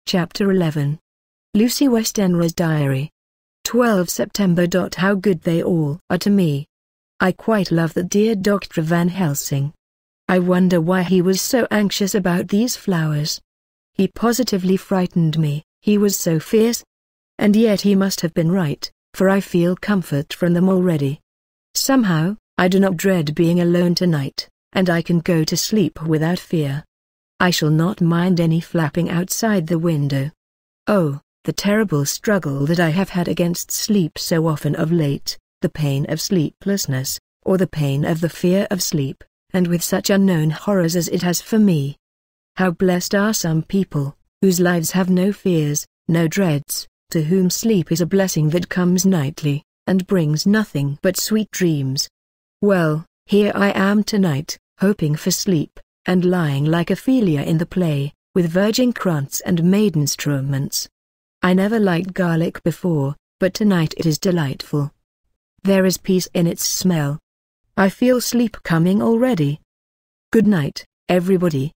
Chapter 11. Lucy Westenra's Diary. 12 September. How good they all are to me. I quite love the dear Dr. Van Helsing. I wonder why he was so anxious about these flowers. He positively frightened me, he was so fierce. And yet he must have been right, for I feel comfort from them already. Somehow, I do not dread being alone tonight, and I can go to sleep without fear. I shall not mind any flapping outside the window. Oh, the terrible struggle that I have had against sleep so often of late, the pain of sleeplessness, or the pain of the fear of sleep, and with such unknown horrors as it has for me. How blessed are some people, whose lives have no fears, no dreads, to whom sleep is a blessing that comes nightly, and brings nothing but sweet dreams. Well, here I am tonight, hoping for sleep, and lying like Ophelia in the play, with virgin krantz and maiden struments. I never liked garlic before, but tonight it is delightful. There is peace in its smell. I feel sleep coming already. Good night, everybody.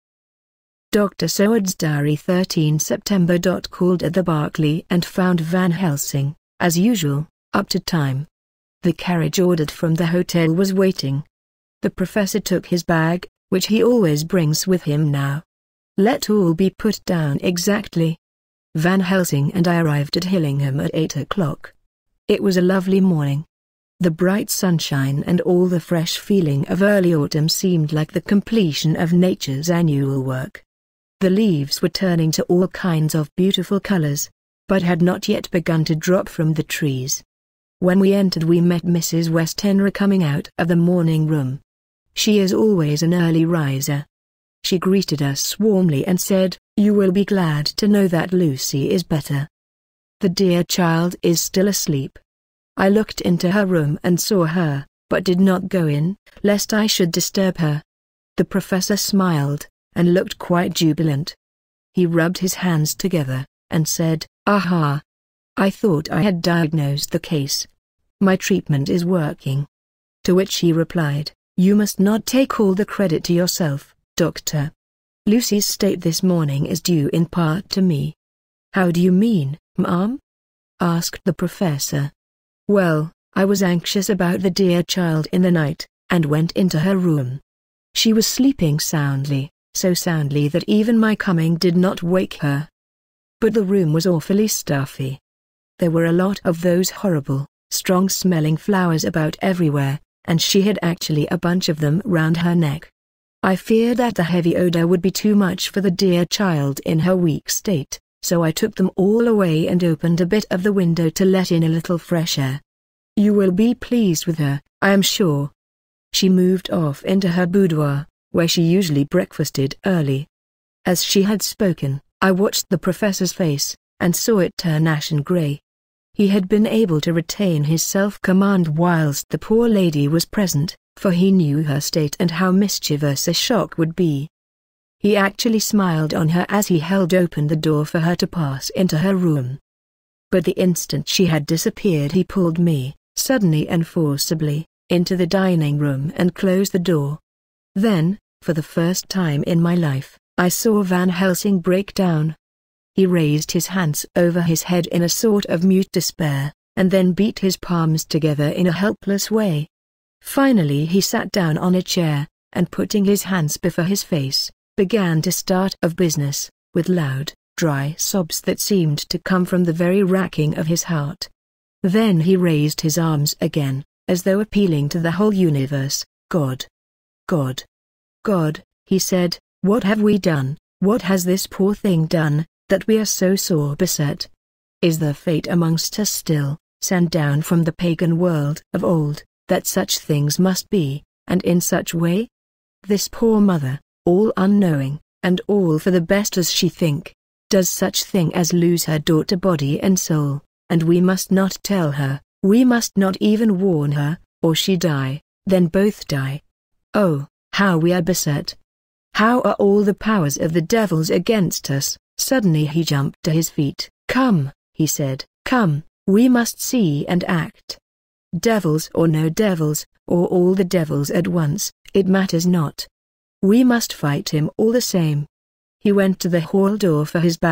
Dr. Seward's Diary. 13 September. Called at the Berkeley and found Van Helsing, as usual, up to time. The carriage ordered from the hotel was waiting. The professor took his bag, which he always brings with him now. Let all be put down exactly. Van Helsing and I arrived at Hillingham at 8 o'clock. It was a lovely morning. The bright sunshine and all the fresh feeling of early autumn seemed like the completion of nature's annual work. The leaves were turning to all kinds of beautiful colors, but had not yet begun to drop from the trees. When we entered we met Mrs. Westenra coming out of the morning room. She is always an early riser. She greeted us warmly and said, "You will be glad to know that Lucy is better. The dear child is still asleep." I looked into her room and saw her, but did not go in, lest I should disturb her. The professor smiled, and looked quite jubilant. He rubbed his hands together, and said, "Aha! I thought I had diagnosed the case. My treatment is working." To which he replied, "You must not take all the credit to yourself, Doctor. Lucy's state this morning is due in part to me." "How do you mean, ma'am?" asked the professor. "Well, I was anxious about the dear child in the night, and went into her room. She was sleeping soundly, so soundly that even my coming did not wake her. But the room was awfully stuffy. There were a lot of those horrible, strong-smelling flowers about everywhere, and she had actually a bunch of them round her neck. I feared that the heavy odor would be too much for the dear child in her weak state, so I took them all away and opened a bit of the window to let in a little fresh air. You will be pleased with her, I am sure." She moved off into her boudoir, where she usually breakfasted early. As she had spoken, I watched the professor's face, and saw it turn ashen grey. He had been able to retain his self-command whilst the poor lady was present, for he knew her state and how mischievous a shock would be. He actually smiled on her as he held open the door for her to pass into her room. But the instant she had disappeared he pulled me, suddenly and forcibly, into the dining room and closed the door. Then, for the first time in my life, I saw Van Helsing break down. He raised his hands over his head in a sort of mute despair, and then beat his palms together in a helpless way. Finally he sat down on a chair, and putting his hands before his face, began to start of business, with loud, dry sobs that seemed to come from the very racking of his heart. Then he raised his arms again, as though appealing to the whole universe. "God! God! God!" he said, "what have we done, what has this poor thing done, that we are so sore beset? Is there fate amongst us still, sent down from the pagan world of old, that such things must be, and in such way? This poor mother, all unknowing, and all for the best as she think, does such thing as lose her daughter body and soul, and we must not tell her, we must not even warn her, or she die, then both die. Oh, how we are beset! How are all the powers of the devils against us?" Suddenly he jumped to his feet. "Come," he said, "come, we must see and act. Devils or no devils, or all the devils at once, it matters not. We must fight him all the same." He went to the hall door for his bag,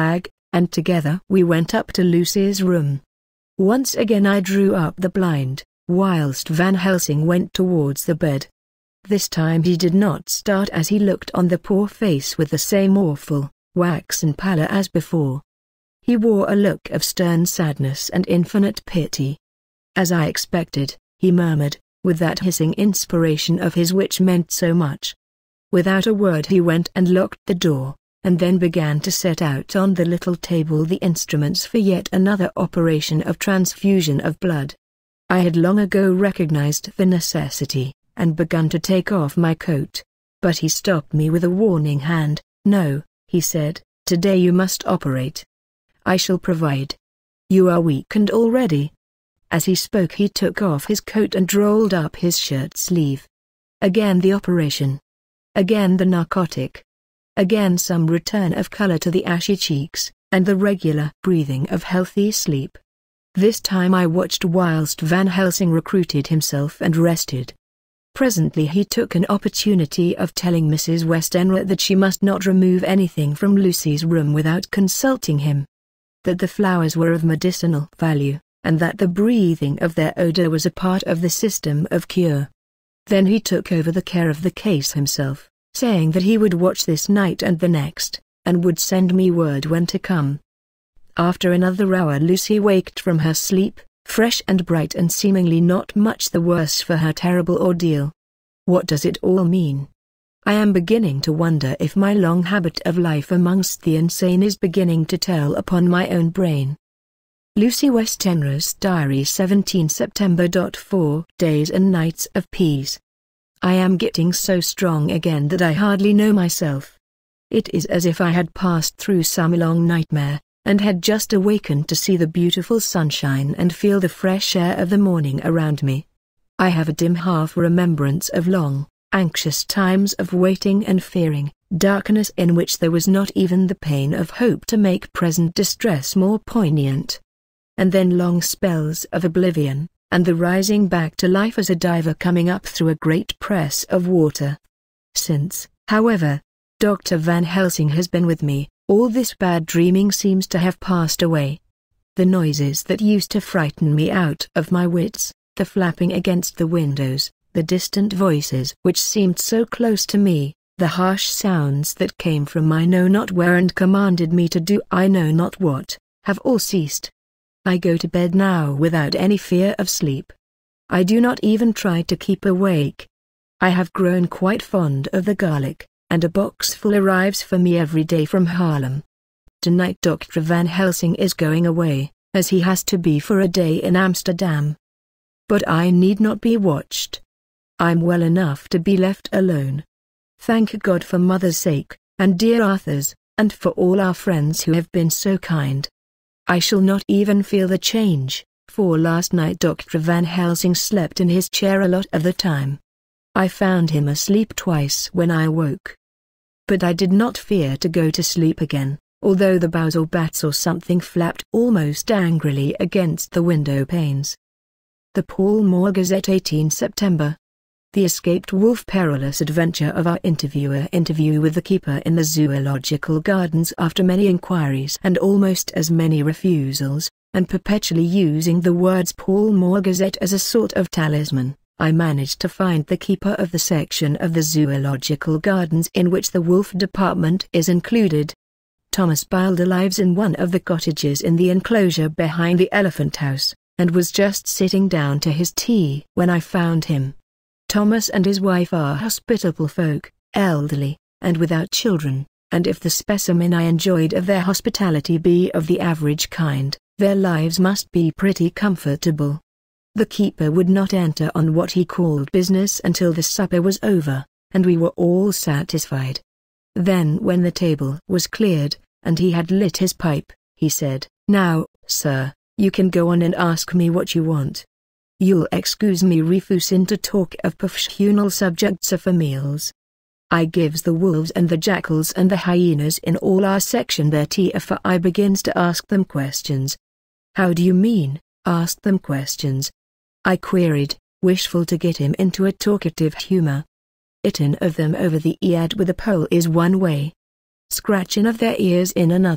and together we went up to Lucy's room. Once again I drew up the blind, whilst Van Helsing went towards the bed. This time he did not start as he looked on the poor face with the same awful, waxen pallor as before. He wore a look of stern sadness and infinite pity. As I expected, he murmured, with that hissing inspiration of his which meant so much. Without a word he went and locked the door, and then began to set out on the little table the instruments for yet another operation of transfusion of blood. I had long ago recognized the necessity, and begun to take off my coat. But he stopped me with a warning hand. "No," he said, "today you must operate. I shall provide. You are weakened already." As he spoke he took off his coat and rolled up his shirt sleeve. Again the operation. Again the narcotic. Again some return of color to the ashy cheeks, and the regular breathing of healthy sleep. This time I watched whilst Van Helsing recruited himself and rested. Presently he took an opportunity of telling Mrs. Westenra that she must not remove anything from Lucy's room without consulting him. That the flowers were of medicinal value, and that the breathing of their odor was a part of the system of cure. Then he took over the care of the case himself, saying that he would watch this night and the next, and would send me word when to come. After another hour Lucy waked from her sleep, fresh and bright and seemingly not much the worse for her terrible ordeal. What does it all mean? I am beginning to wonder if my long habit of life amongst the insane is beginning to tell upon my own brain. Lucy Westenra's Diary, 17 September. 4 Days and Nights of Peace. I am getting so strong again that I hardly know myself. It is as if I had passed through some long nightmare, and had just awakened to see the beautiful sunshine and feel the fresh air of the morning around me. I have a dim half-remembrance of long, anxious times of waiting and fearing, darkness in which there was not even the pain of hope to make present distress more poignant. And then long spells of oblivion, and the rising back to life as a diver coming up through a great press of water. Since, however, Dr. Van Helsing has been with me, all this bad dreaming seems to have passed away. The noises that used to frighten me out of my wits, the flapping against the windows, the distant voices which seemed so close to me, the harsh sounds that came from I know not where and commanded me to do I know not what, have all ceased. I go to bed now without any fear of sleep. I do not even try to keep awake. I have grown quite fond of the garlic, and a box full arrives for me every day from Haarlem. Tonight Dr. Van Helsing is going away, as he has to be for a day in Amsterdam. But I need not be watched. I'm well enough to be left alone. Thank God for Mother's sake, and dear Arthur's, and for all our friends who have been so kind. I shall not even feel the change, for last night Dr. Van Helsing slept in his chair a lot of the time. I found him asleep twice when I awoke. But I did not fear to go to sleep again, although the boughs or bats or something flapped almost angrily against the window panes. The Pall Mall Gazette, 18 September. The escaped wolf. Perilous adventure of our interviewer. Interview with the keeper in the zoological gardens. After many inquiries and almost as many refusals, and perpetually using the words Pall Mall Gazette as a sort of talisman, I managed to find the keeper of the section of the zoological gardens in which the wolf department is included. Thomas Bilder lives in one of the cottages in the enclosure behind the elephant house, and was just sitting down to his tea when I found him. Thomas and his wife are hospitable folk, elderly, and without children, and if the specimen I enjoyed of their hospitality be of the average kind, their lives must be pretty comfortable. The keeper would not enter on what he called business until the supper was over, and we were all satisfied. Then when the table was cleared, and he had lit his pipe, he said, "Now, sir, you can go on and ask me what you want. You'll excuse me refusin' to talk of professional subjects for meals. I gives the wolves and the jackals and the hyenas in all our section their tea afore I begins to ask them questions." "How do you mean, ask them questions?" I queried, wishful to get him into a talkative humor. "Hittin' of them over the ead with a pole is one way. Scratchin' of their ears in another,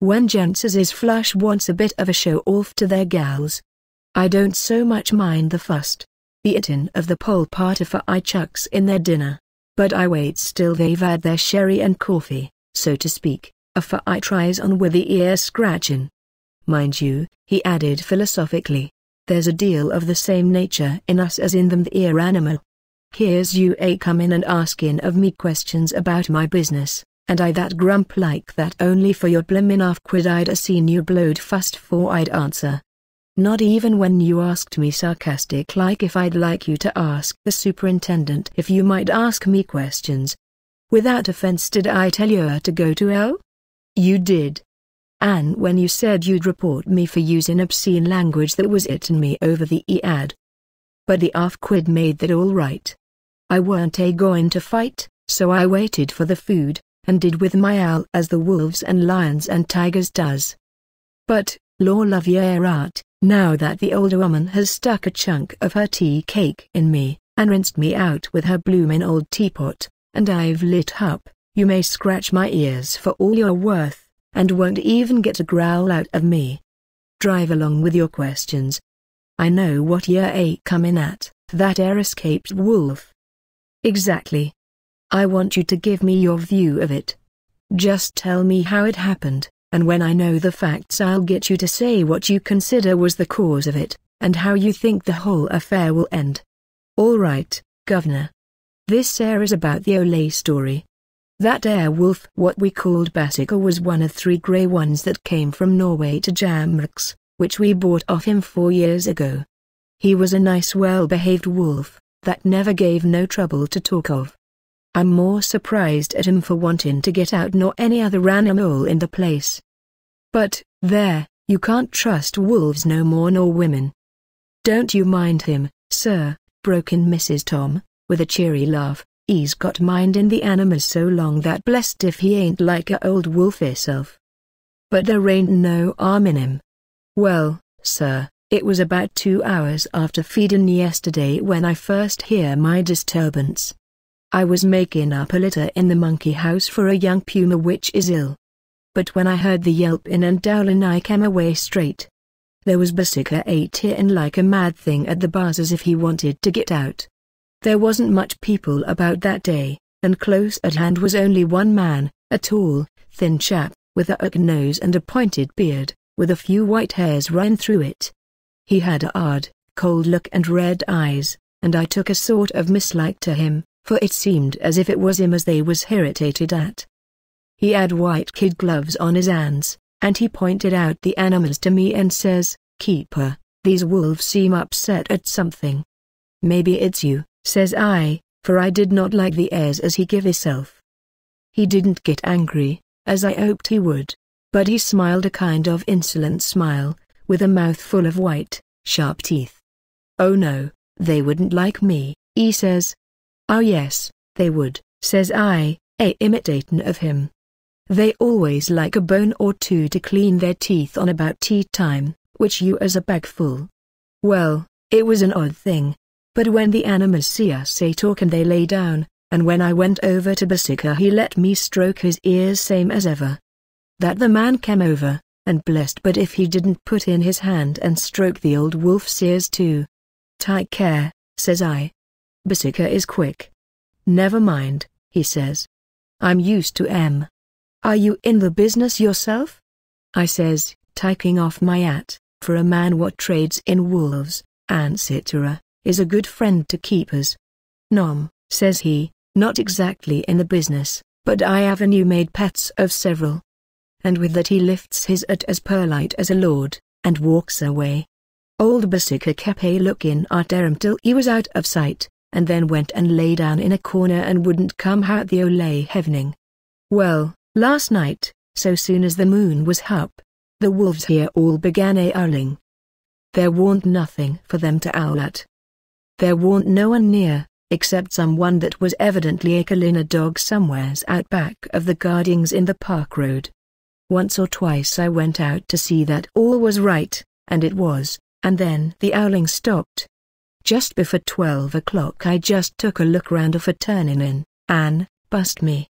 when gents as is flush wants a bit of a show off to their gals. I don't so much mind the fust. The eatin' of the pole part if I chucks in their dinner. But I waits till they've had their sherry and coffee, so to speak, afore I tries on with the ear scratchin'. Mind you, he added philosophically, there's a deal of the same nature in us as in them the ear animal. Here's you a comin' and askin' of me questions about my business, and I that grump like that only for your blimmin' half-quid I'd a seen you blowed fust 'fore I'd answer. Not even when you asked me sarcastic like if I'd like you to ask the superintendent if you might ask me questions. Without offense did I tell you to go to hell? You did. And when you said you'd report me for using obscene language that was hittin' me over the ad. But the half-quid made that all right. I weren't a-goin' to fight, so I waited for the food, and did with my owl as the wolves and lions and tigers does. But, law love your art, now that the older woman has stuck a chunk of her tea cake in me, and rinsed me out with her bloomin' old teapot, and I've lit up, you may scratch my ears for all you're worth, and won't even get a growl out of me. Drive along with your questions. I know what you're a-comin' at, that escaped wolf. Exactly. I want you to give me your view of it. Just tell me how it happened, and when I know the facts I'll get you to say what you consider was the cause of it, and how you think the whole affair will end. All right, Governor. This is about the Olay story. That wolf what we called Bassika was one of 3 grey ones that came from Norway to Jamrux, which we bought off him 4 years ago. He was a nice well-behaved wolf, that never gave no trouble to talk of. I'm more surprised at him for wanting to get out nor any other animal in the place. But, there, you can't trust wolves no more nor women. Don't you mind him, sir, broke in Mrs. Tom, with a cheery laugh, he's got mind in the animals so long that blessed if he ain't like a old wolf hisself. But there ain't no harm in him. Well, sir, it was about 2 hours after feedin' yesterday when I first hear my disturbance. I was making up a litter in the monkey house for a young puma which is ill. But when I heard the yelpin' and howlin' I came away straight. There was Bassika a-tearin' like a mad thing at the bars as if he wanted to get out. There wasn't much people about that day, and close at hand was only one man, a tall, thin chap, with a hook nose and a pointed beard, with a few white hairs running through it. He had a hard, cold look and red eyes, and I took a sort of mislike to him, for it seemed as if it was him as they was irritated at. He had white kid gloves on his hands, and he pointed out the animals to me and says, "Keeper, these wolves seem upset at something." "Maybe it's you," says I, for I did not like the airs as he give hisself. He didn't get angry, as I hoped he would, but he smiled a kind of insolent smile, with a mouth full of white, sharp teeth. "Oh no, they wouldn't like me," he says. "Oh yes, they would," says I, imitatin' of him. "They always like a bone or two to clean their teeth on about tea time, which you as a bag full." Well, it was an odd thing. But when the animals see us talkin' they lay down, and when I went over to Bassika he let me stroke his ears same as ever. That the man came over, and blessed but if he didn't put in his hand and stroke the old wolf's ears too. "Take care," says I. "Bassika is quick." "Never mind," he says. "I'm used to 'em. Are you in the business yourself?" I says, taking off my hat, for a man what trades in wolves, etc., is a good friend to keepers. "Nom," says he, "not exactly in the business, but I have a new made pets of several." And with that he lifts his hat as polite as a lord, and walks away. Old Bassika kept looking at him till he was out of sight, and then went and lay down in a corner and wouldn't come out the Olay evening. Well, last night, so soon as the moon was up, the wolves here all began howling. There warn't nothing for them to howl at. There warn't no one near, except someone that was evidently a-killin' a dog somewheres out back of the gardings in the park road. Once or twice I went out to see that all was right, and it was, and then the howling stopped. Just before 12 o'clock I just took a look round for turnin' in, and, bust me,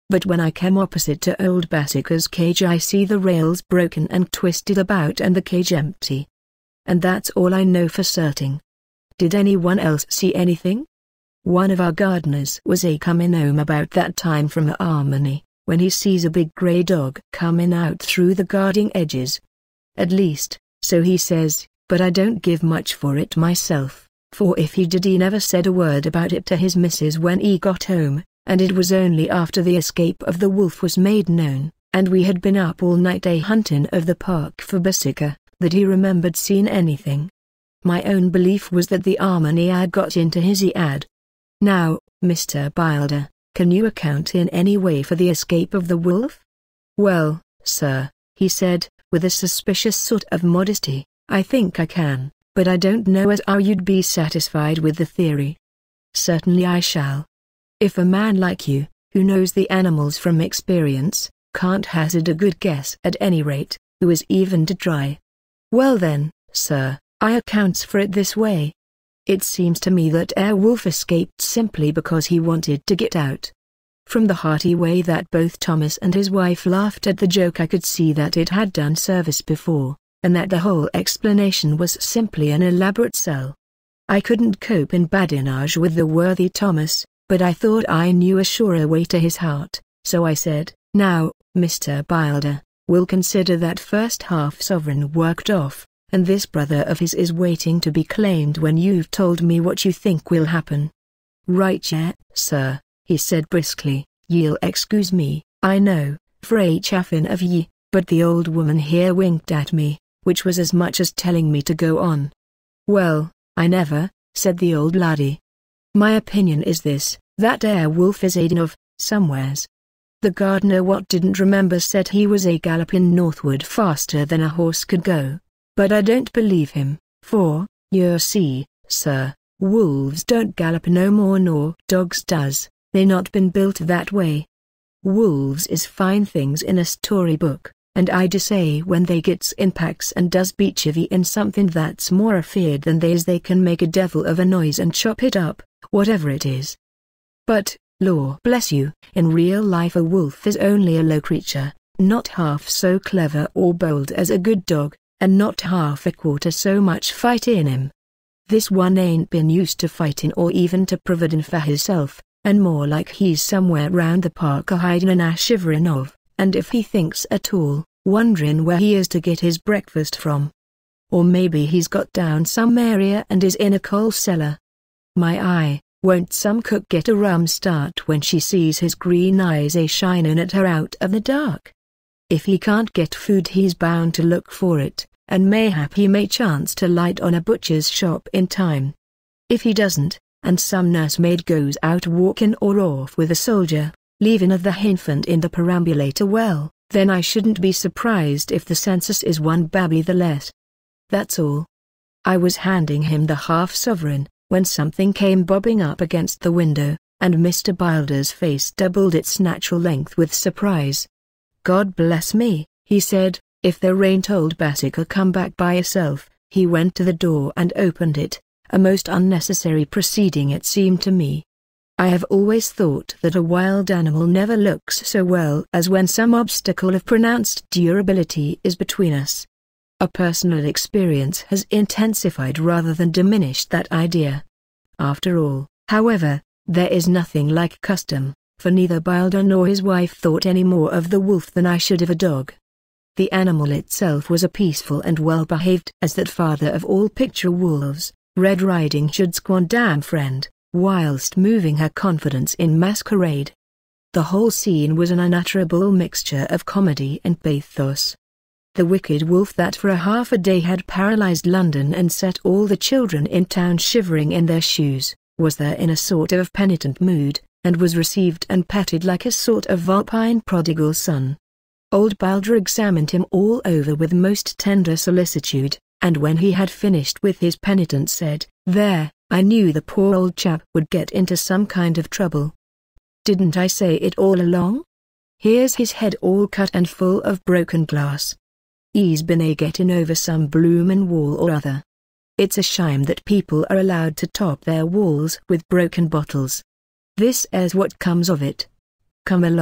but when I came opposite to old Basika's cage I see the rails broken and twisted about and the cage empty. And that's all I know for certain. Did anyone else see anything? One of our gardeners was coming home about that time from Harmony, when he sees a big grey dog coming out through the garden edges. At least, so he says, but I don't give much for it myself, for if he did he never said a word about it to his missus when he got home, and it was only after the escape of the wolf was made known, and we had been up all night hunting of the park for Basika, that he remembered seeing anything. My own belief was that the Harmony had got into his head. Now, Mr. Bilder, can you account in any way for the escape of the wolf? Well, sir, he said, with a suspicious sort of modesty, I think I can, but I don't know as how you'd be satisfied with the theory. Certainly I shall. If a man like you, who knows the animals from experience, can't hazard a good guess at any rate, who is even to try? Well then, sir, I accounts for it this way. It seems to me that Wolf escaped simply because he wanted to get out. From the hearty way that both Thomas and his wife laughed at the joke I could see that it had done service before, and that the whole explanation was simply an elaborate sell. I couldn't cope in badinage with the worthy Thomas, but I thought I knew a surer way to his heart, so I said, now, Mr. Bilder, we'll consider that first half sovereign worked off, and this brother of his is waiting to be claimed when you've told me what you think will happen. Right, yeah, sir, he said briskly. Ye'll excuse me, I know, for a chaffin of ye, but the old woman here winked at me, which was as much as telling me to go on. Well, I never, said the old laddie. My opinion is this, that wolf is aidin' of, somewheres. The gardener what didn't remember said he was galloping northward faster than a horse could go. But I don't believe him, for, you see, sir, wolves don't gallop no more nor dogs does, they not been built that way. Wolves is fine things in a storybook, and I say when they gets in packs and does beat chivy in something that's more afeard than they can make a devil of a noise and chop it up, whatever it is. But, Lord bless you, in real life a wolf is only a low creature, not half so clever or bold as a good dog, and not half a quarter so much fight in him. This one ain't been used to fighting or even to providing for hisself, and more like he's somewhere round the park a hiding and a shivering of, and if he thinks at all, wondering where he is to get his breakfast from. Or maybe he's got down some area and is in a coal cellar. My eye, won't some cook get a rum start when she sees his green eyes shining at her out of the dark? If he can't get food he's bound to look for it, and mayhap he may chance to light on a butcher's shop in time. If he doesn't, and some nursemaid goes out walking or off with a soldier, leaving of the infant in the perambulator, well, then I shouldn't be surprised if the census is one babby the less. That's all. I was handing him the half-sovereign, when something came bobbing up against the window, and Mr. Bilder's face doubled its natural length with surprise. God bless me, he said, if there ain't old Basika come back by herself. He went to the door and opened it, a most unnecessary proceeding it seemed to me. I have always thought that a wild animal never looks so well as when some obstacle of pronounced durability is between us. A personal experience has intensified rather than diminished that idea. After all, however, there is nothing like custom, for neither Bilder nor his wife thought any more of the wolf than I should of a dog. The animal itself was a peaceful and well-behaved as that father of all picture wolves, Red Riding Hood's quondam friend, whilst moving her confidence in masquerade. The whole scene was an unutterable mixture of comedy and pathos. The wicked wolf that for a half a day had paralyzed London and set all the children in town shivering in their shoes, was there in a sort of penitent mood, and was received and petted like a sort of vulpine prodigal son. Old Bilder examined him all over with most tender solicitude, and when he had finished with his penitence said, "There, I knew the poor old chap would get into some kind of trouble. Didn't I say it all along? Here's his head all cut and full of broken glass. He's been getting over some bloomin' wall or other. It's a shame that people are allowed to top their walls with broken bottles. This is what comes of it. Come along,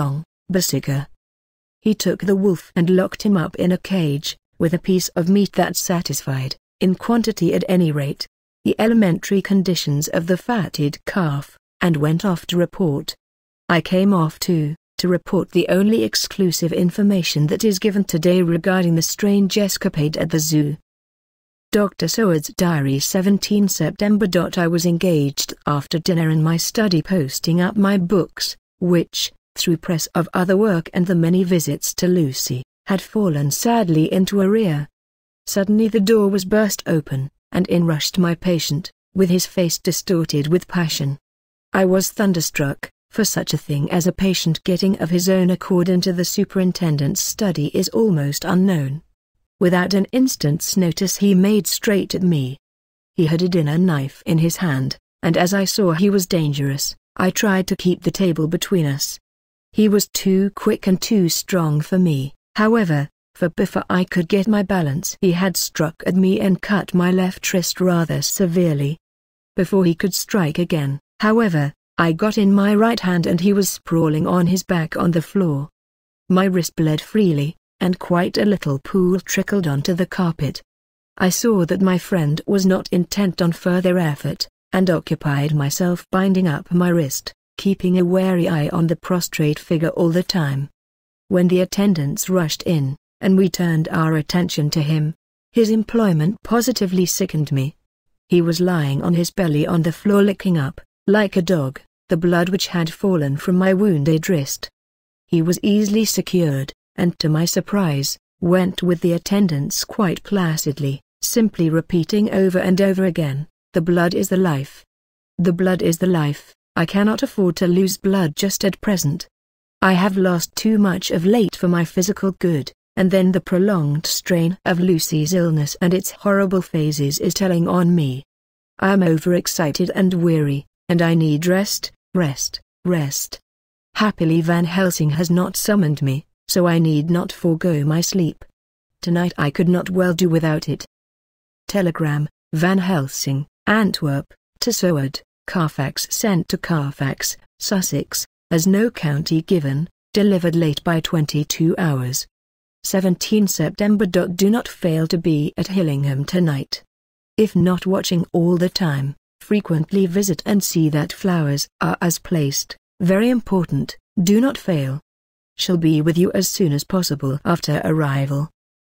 Berserker. He took the wolf and locked him up in a cage, with a piece of meat that satisfied, in quantity at any rate, the elementary conditions of the fatted calf, and went off to report. I came off too, to report the only exclusive information that is given today regarding the strange escapade at the zoo. Dr. Seward's diary, 17 September. I was engaged after dinner in my study posting up my books, which, through press of other work and the many visits to Lucy, had fallen sadly into arrear. Suddenly the door was burst open, and in rushed my patient, with his face distorted with passion. I was thunderstruck, for such a thing as a patient getting of his own accord into the superintendent's study is almost unknown. Without an instant's notice he made straight at me. He had a dinner knife in his hand, and as I saw he was dangerous, I tried to keep the table between us. He was too quick and too strong for me, however, for before I could get my balance he had struck at me and cut my left wrist rather severely. Before he could strike again, however, I got in my right hand and he was sprawling on his back on the floor. My wrist bled freely, and quite a little pool trickled onto the carpet. I saw that my friend was not intent on further effort, and occupied myself binding up my wrist, keeping a wary eye on the prostrate figure all the time. When the attendants rushed in, and we turned our attention to him, his employment positively sickened me. He was lying on his belly on the floor licking up, like a dog, the blood which had fallen from my wounded wrist. He was easily secured, and to my surprise, went with the attendants quite placidly, simply repeating over and over again, "The blood is the life. The blood is the life, I cannot afford to lose blood just at present. I have lost too much of late for my physical good, and then the prolonged strain of Lucy's illness and its horrible phases is telling on me. I am overexcited and weary, and I need rest, rest, rest. Happily Van Helsing has not summoned me, so I need not forego my sleep. Tonight I could not well do without it." Telegram, Van Helsing, Antwerp, to Seward, Carfax, sent to Carfax, Sussex, as no county given, delivered late by 22 hours. 17 September. Do not fail to be at Hillingham tonight. If not watching all the time, frequently visit and see that flowers are as placed, very important, do not fail. Shall be with you as soon as possible after arrival.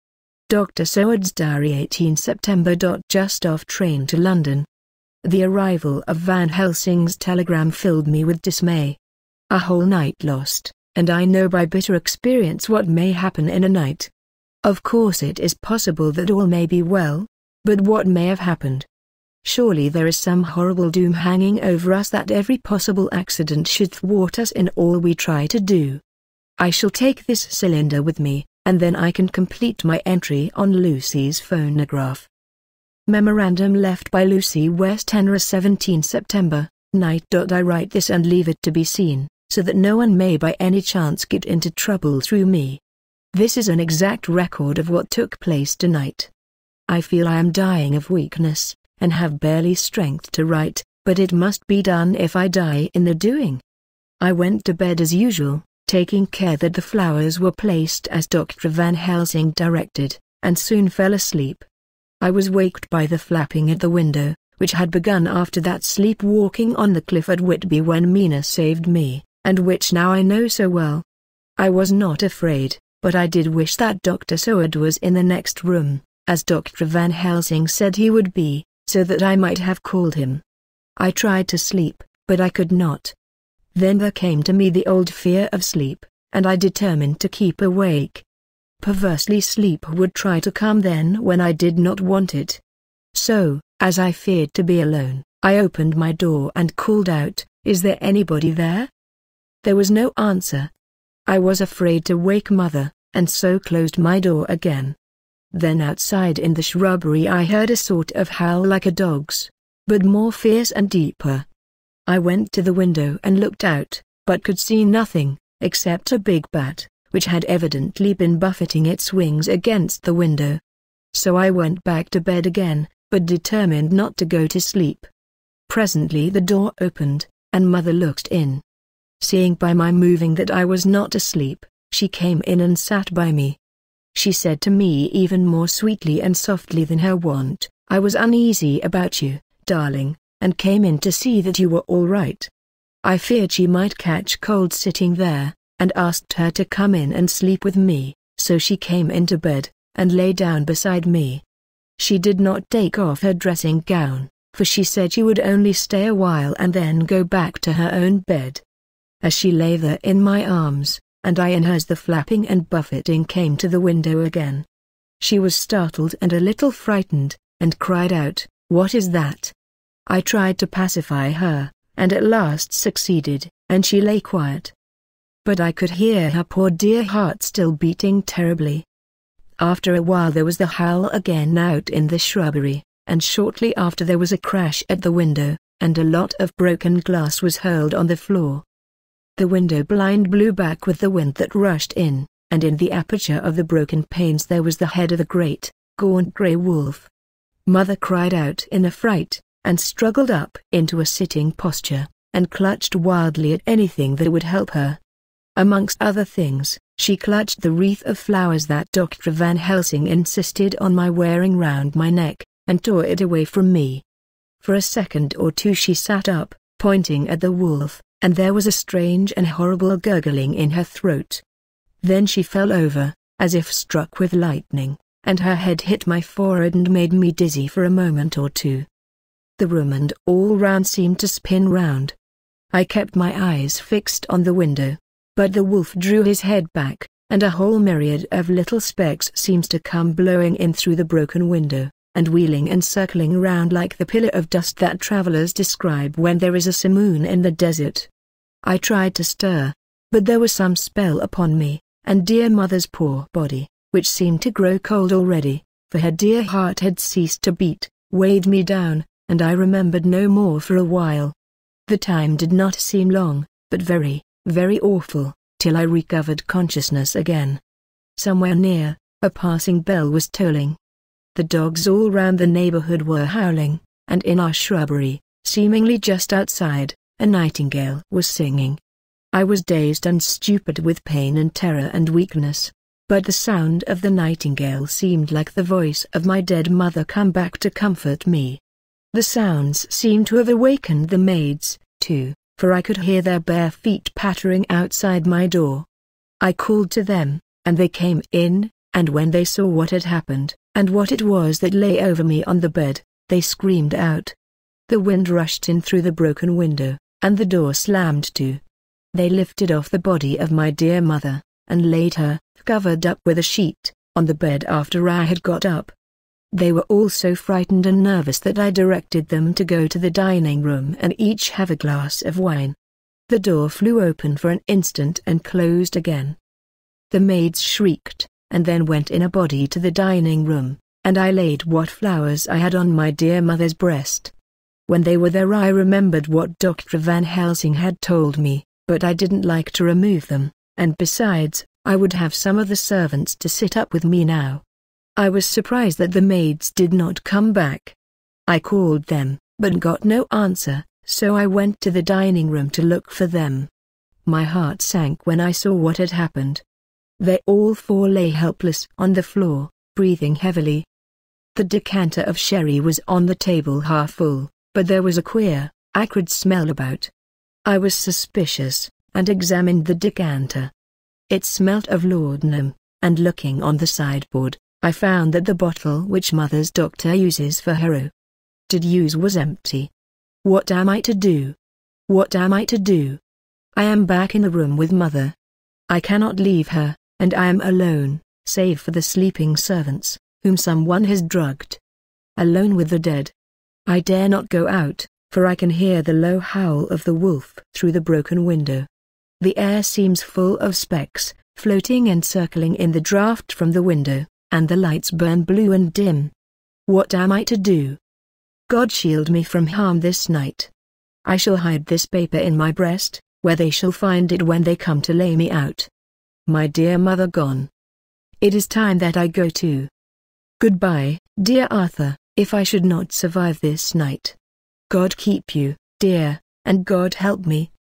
Dr. Seward's diary, 18 September. Just off train to London. The arrival of Van Helsing's telegram filled me with dismay. A whole night lost, and I know by bitter experience what may happen in a night. Of course it is possible that all may be well, but what may have happened? Surely there is some horrible doom hanging over us that every possible accident should thwart us in all we try to do. I shall take this cylinder with me, and then I can complete my entry on Lucy's phonograph. Memorandum left by Lucy Westenra, 17 September, night. I write this and leave it to be seen, so that no one may by any chance get into trouble through me. This is an exact record of what took place tonight. I feel I am dying of weakness, and have barely strength to write, but it must be done if I die in the doing. I went to bed as usual, taking care that the flowers were placed as Dr. Van Helsing directed, and soon fell asleep. I was waked by the flapping at the window, which had begun after that sleepwalking on the cliff at Whitby when Mina saved me, and which now I know so well. I was not afraid, but I did wish that Dr. Seward was in the next room, as Dr. Van Helsing said he would be, so that I might have called him. I tried to sleep, but I could not. Then there came to me the old fear of sleep, and I determined to keep awake. Perversely sleep would try to come then when I did not want it. So, as I feared to be alone, I opened my door and called out, "Is there anybody there?" There was no answer. I was afraid to wake Mother, and so closed my door again. Then outside in the shrubbery I heard a sort of howl like a dog's, but more fierce and deeper. I went to the window and looked out, but could see nothing, except a big bat, which had evidently been buffeting its wings against the window. So I went back to bed again, but determined not to go to sleep. Presently the door opened, and Mother looked in. seeing by my moving that I was not asleep, she came in and sat by me. She said to me even more sweetly and softly than her wont, "I was uneasy about you, darling, and came in to see that you were all right. I feared she might catch cold sitting there, and asked her to come in and sleep with me, so she came into bed, and lay down beside me. She did not take off her dressing gown, for she said she would only stay a while and then go back to her own bed. As she lay there in my arms, and I in hers, the flapping and buffeting came to the window again. She was startled and a little frightened, and cried out, 'What is that?' I tried to pacify her, and at last succeeded, and she lay quiet. But I could hear her poor dear heart still beating terribly. After a while there was the howl again out in the shrubbery, and shortly after there was a crash at the window, and a lot of broken glass was hurled on the floor. The window blind blew back with the wind that rushed in, and in the aperture of the broken panes there was the head of a great, gaunt grey wolf. Mother cried out in affright, and struggled up into a sitting posture, and clutched wildly at anything that would help her. Amongst other things, she clutched the wreath of flowers that Dr. Van Helsing insisted on my wearing round my neck, and tore it away from me. For a second or two she sat up, pointing at the wolf, and there was a strange and horrible gurgling in her throat. Then she fell over, as if struck with lightning, and her head hit my forehead and made me dizzy for a moment or two. The room and all round seemed to spin round. I kept my eyes fixed on the window, but the wolf drew his head back, and a whole myriad of little specks seemed to come blowing in through the broken window, and wheeling and circling round like the pillar of dust that travelers describe when there is a simoon in the desert. I tried to stir, but there was some spell upon me, and dear mother's poor body, which seemed to grow cold already, for her dear heart had ceased to beat, weighed me down, and I remembered no more for a while. The time did not seem long, but very, very awful, till I recovered consciousness again. Somewhere near, a passing bell was tolling. The dogs all round the neighborhood were howling, and in our shrubbery, seemingly just outside, a nightingale was singing. I was dazed and stupid with pain and terror and weakness, but the sound of the nightingale seemed like the voice of my dead mother come back to comfort me. The sounds seemed to have awakened the maids, too, for I could hear their bare feet pattering outside my door. I called to them, and they came in, and when they saw what had happened, and what it was that lay over me on the bed, they screamed out. The wind rushed in through the broken window, and the door slammed to. They lifted off the body of my dear mother, and laid her, covered up with a sheet, on the bed after I had got up. They were all so frightened and nervous that I directed them to go to the dining room and each have a glass of wine. The door flew open for an instant and closed again. The maids shrieked, and then went in a body to the dining room, and I laid what flowers I had on my dear mother's breast. When they were there I remembered what Dr. Van Helsing had told me, but I didn't like to remove them, and besides, I would have some of the servants to sit up with me now. I was surprised that the maids did not come back. I called them, but got no answer, so I went to the dining room to look for them. My heart sank when I saw what had happened. They all four lay helpless on the floor, breathing heavily. The decanter of sherry was on the table half full, but there was a queer, acrid smell about. I was suspicious, and examined the decanter. It smelt of laudanum, and looking on the sideboard, I found that the bottle which mother's doctor uses for her use was empty. What am I to do? What am I to do? I am back in the room with mother. I cannot leave her, and I am alone, save for the sleeping servants, whom someone has drugged. Alone with the dead. I dare not go out, for I can hear the low howl of the wolf through the broken window. The air seems full of specks, floating and circling in the draught from the window, and the lights burn blue and dim. What am I to do? God shield me from harm this night. I shall hide this paper in my breast, where they shall find it when they come to lay me out. My dear mother gone. It is time that I go too. Goodbye, dear Arthur, if I should not survive this night. God keep you, dear, and God help me,